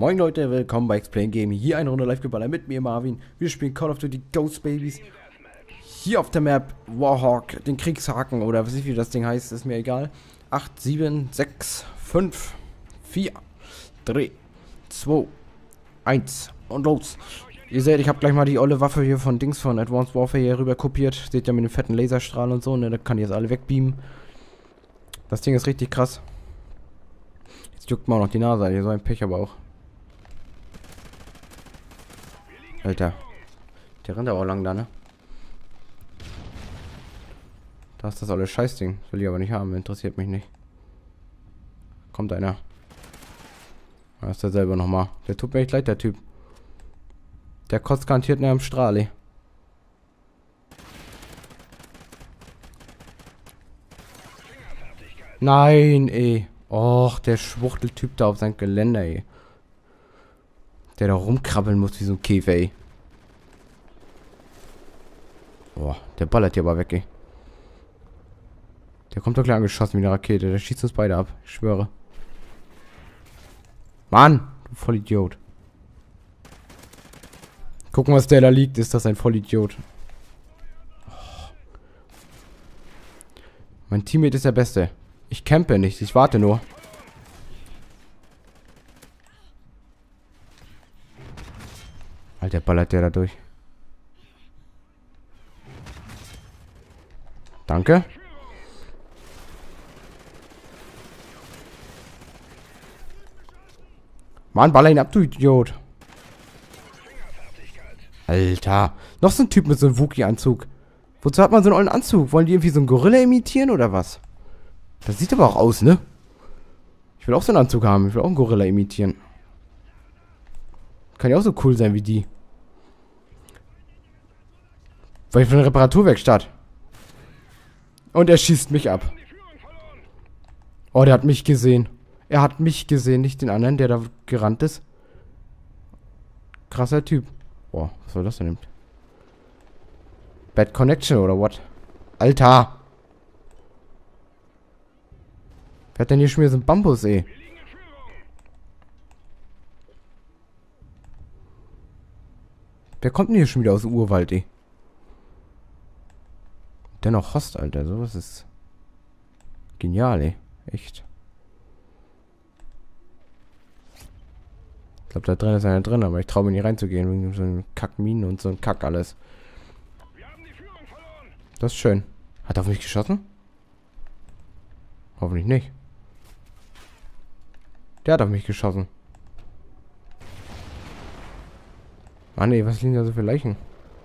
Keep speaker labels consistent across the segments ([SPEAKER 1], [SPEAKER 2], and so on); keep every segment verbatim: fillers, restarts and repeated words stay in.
[SPEAKER 1] Moin Leute, willkommen bei Explain Game. Hier eine Runde Live-Geballer mit mir, Marvin. Wir spielen Call of Duty Ghost Babies. Hier auf der Map Warhawk, den Kriegshaken oder was ich wie das Ding heißt, ist mir egal. acht, sieben, sechs, fünf, vier, drei, zwei, eins und los. Ihr seht, ich habe gleich mal die olle Waffe hier von Dings von Advanced Warfare hier rüber kopiert. Seht ihr mit dem fetten Laserstrahl und so, ne? Da kann ich jetzt alle wegbeamen. Das Ding ist richtig krass. Jetzt juckt mir auch noch die Nase, hier so ein Pech aber auch. Alter. Der rennt aber auch lang da, ne? Da ist das olle Scheißding. Will ich aber nicht haben, interessiert mich nicht. Kommt einer. Da ist der selber nochmal. Der tut mir echt leid, der Typ. Der kotzt garantiert nach dem Strahl, ey. Nein, ey. Och, der Schwuchteltyp da auf sein Geländer, ey. Der da rumkrabbeln muss wie so ein Käfer, ey. Boah, der ballert hier aber weg, ey. Der kommt doch gleich angeschossen wie eine Rakete. Der schießt uns beide ab. Ich schwöre. Mann, du Vollidiot. Gucken, was der da liegt. Ist das ein Vollidiot? Oh. Mein Teammate ist der Beste. Ich campe nicht. Ich warte nur. Alter, ballert der da durch. Danke. Mann, baller ihn ab, du Idiot. Alter. Noch so ein Typ mit so einem Wookie-Anzug. Wozu hat man so einen ollen Anzug? Wollen die irgendwie so einen Gorilla imitieren oder was? Das sieht aber auch aus, ne? Ich will auch so einen Anzug haben. Ich will auch einen Gorilla imitieren. Kann ja auch so cool sein wie die. Weil ich für eine Reparaturwerkstatt. Und er schießt mich ab. Oh, der hat mich gesehen. Er hat mich gesehen, nicht den anderen, der da gerannt ist. Krasser Typ. Boah, was soll das denn? Bad Connection oder what? Alter! Wer hat denn hier schon wieder so einen Bambus, ey? Wer kommt denn hier schon wieder aus dem Urwald, ey? Dennoch Host, Alter. Sowas ist genial, ey. Echt. Ich glaube, da drin ist einer drin, aber ich traue mir nicht reinzugehen, wegen so einem Kackminen und so ein Kack alles. Das ist schön. Hat er auf mich geschossen? Hoffentlich nicht. Der hat auf mich geschossen. Mann, ey, was liegen da so für Leichen?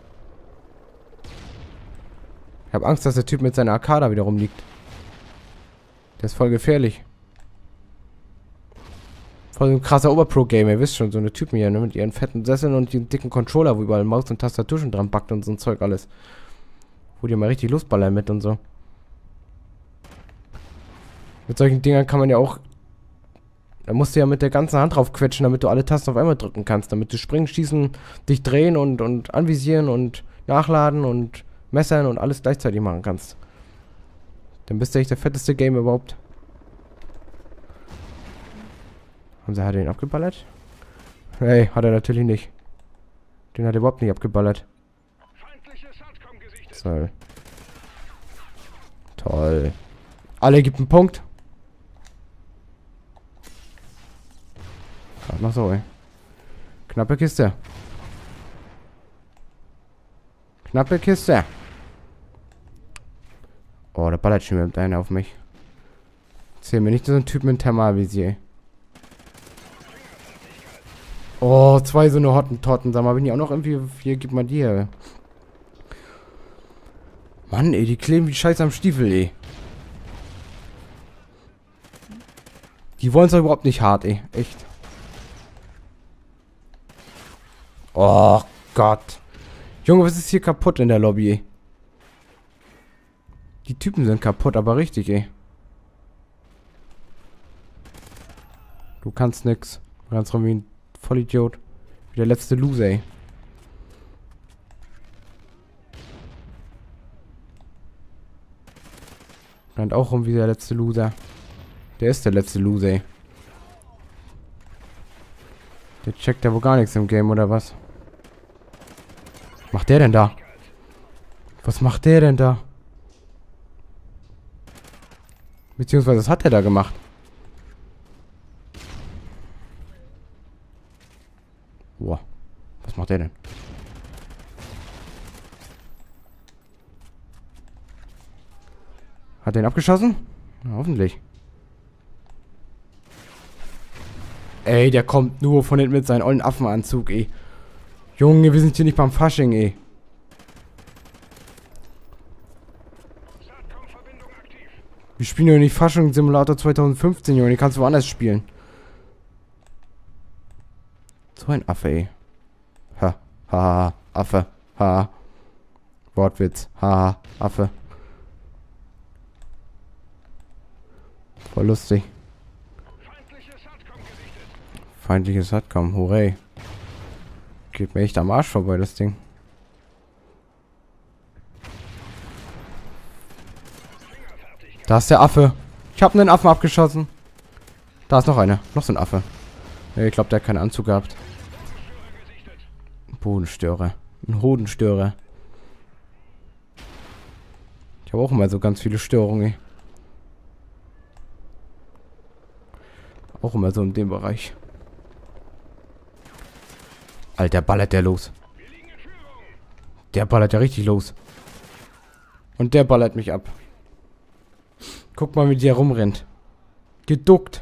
[SPEAKER 1] Ich habe Angst, dass der Typ mit seiner A K da wieder rumliegt. Der ist voll gefährlich. Voll ein krasser Oberpro-Gamer, ihr wisst schon, so eine Typen hier, ne, mit ihren fetten Sesseln und den dicken Controller, wo überall Maus und Tastatur schon dran backt und so ein Zeug alles. Wo die mal richtig losballern mit und so. Mit solchen Dingern kann man ja auch... Da musst du ja mit der ganzen Hand drauf quetschen, damit du alle Tasten auf einmal drücken kannst. Damit du springen, schießen, dich drehen und, und anvisieren und nachladen und messern und alles gleichzeitig machen kannst. Dann bist du echt der fetteste Game überhaupt. Haben sie, hat er ihn abgeballert? Hey, hat er natürlich nicht. Den hat er überhaupt nicht abgeballert. So. Toll. Alle gibt einen Punkt. Gerade noch so, ey. Knappe Kiste. Knappe Kiste. Oh, der ballert schon mit einer auf mich. Zähl mir nicht so ein Typ mit Thermalvisier. Oh, zwei so eine Hottentotten. Sag mal, bin ich auch noch irgendwie... Hier, gib mal die her. Mann, ey, die kleben wie Scheiße am Stiefel, ey. Die wollen es doch überhaupt nicht hart, ey. Echt. Oh Gott. Junge, was ist hier kaputt in der Lobby, ey? Die Typen sind kaputt, aber richtig, ey. Du kannst nix. Du kannst rum wie ein Vollidiot. Wie der letzte Loser, ey. Rennt auch rum wie der letzte Loser. Der ist der letzte Loser, ey. Der checkt ja wohl gar nichts im Game, oder was? Was macht der denn da? Was macht der denn da? Beziehungsweise, was hat der da gemacht? Boah. Was macht der denn? Hat den abgeschossen? Ja, hoffentlich. Ey, der kommt nur von hinten mit seinem ollen Affenanzug, ey. Junge, wir sind hier nicht beim Fasching, ey. Wir spielen ja nicht Fasching Simulator zwanzig fünfzehn, Junge. Den kannst du woanders spielen. So ein Affe, ey. Ha, ha, ha, Affe, ha. Wortwitz, ha, Affe. Voll lustig. Feindliches Satcom, hurray. Geht mir echt am Arsch vorbei, das Ding. Da ist der Affe. Ich habe einen Affen abgeschossen. Da ist noch einer. Noch so ein Affe. Ja, ich glaube, der hat keinen Anzug gehabt. Bodenstörer. Ein Hodenstörer. Ich habe auch immer so ganz viele Störungen. Auch immer so in dem Bereich. Alter, ballert der los. Der ballert ja richtig los. Und der ballert mich ab. Guck mal, wie der rumrennt. Geduckt.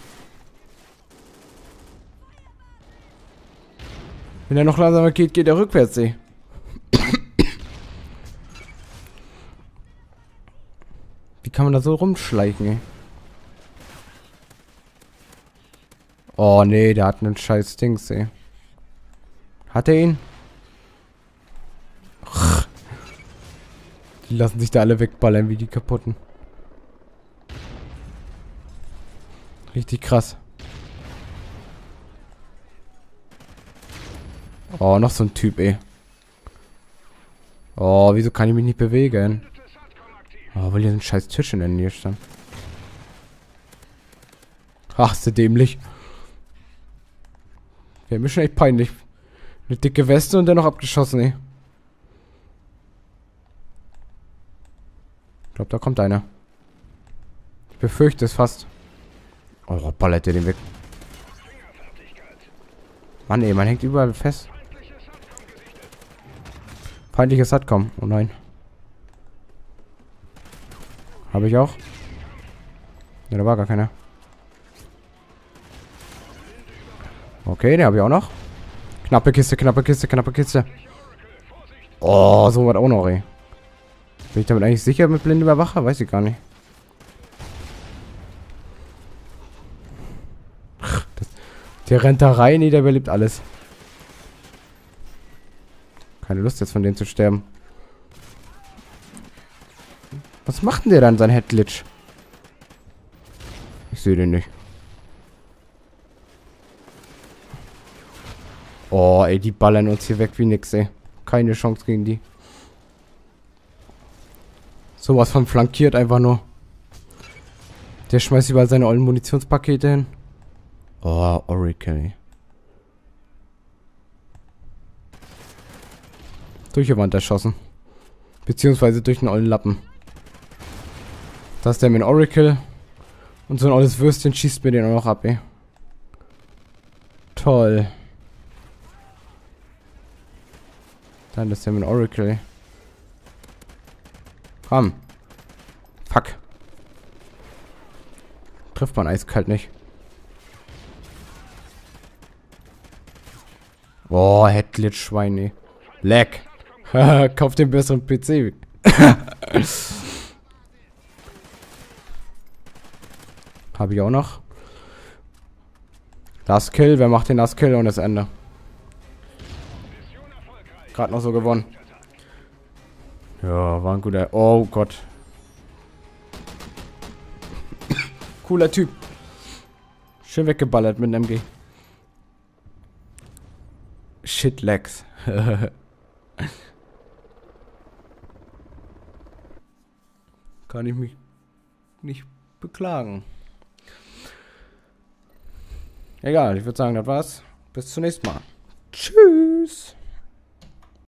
[SPEAKER 1] Wenn er noch langsamer geht, geht er rückwärts, ey. Wie kann man da so rumschleichen, ey? Oh, nee, der hat einen scheiß Dings, ey. Hat er ihn? Die lassen sich da alle wegballern wie die kaputten. Richtig krass. Oh, noch so ein Typ, ey. Oh, wieso kann ich mich nicht bewegen? Oh, weil hier ein scheiß Tisch in der Nähe stand. Ach, ist der dämlich. Wäre mir schon echt peinlich. Eine dicke Weste und dann noch abgeschossen, ey. Ich glaube, da kommt einer. Ich befürchte es fast. Oh, ballert der den weg. Mann, ey, man hängt überall fest. Feindliches Satcom. Oh nein. Habe ich auch? Ja, da war gar keiner. Okay, den habe ich auch noch. Knappe Kiste, knappe Kiste, knappe Kiste. Oh, so was auch noch, ey. Bin ich damit eigentlich sicher mit blindem Überwacher? Weiß ich gar nicht. Das, der rennt da rein, nee, der überlebt alles. Keine Lust jetzt von denen zu sterben. Was macht denn der dann, sein Headglitch? Ich sehe den nicht. Oh, ey, die ballern uns hier weg wie nix, ey. Keine Chance gegen die. Sowas von flankiert einfach nur. Der schmeißt überall seine ollen Munitionspakete hin. Oh, Oracle. Durch die Wand erschossen. Beziehungsweise durch einen ollen Lappen. Da ist der mit Oracle. Und so ein olles Würstchen schießt mir den auch noch ab, ey. Toll. Dann ist der mit Oracle, ey. Komm. Fuck. Trifft man eiskalt nicht. Boah, Headglitch, Schwein, ey. Leck. Kauf den besseren P C. Habe ich auch noch. Last Kill. Wer macht den Last Kill und das Ende? Gerade noch so gewonnen. Ja, war ein guter... Oh Gott. Cooler Typ. Schön weggeballert mit einem M G. Shit Lex. Kann ich mich nicht beklagen. Egal, ich würde sagen, das war's. Bis zum nächsten Mal. Tschüss.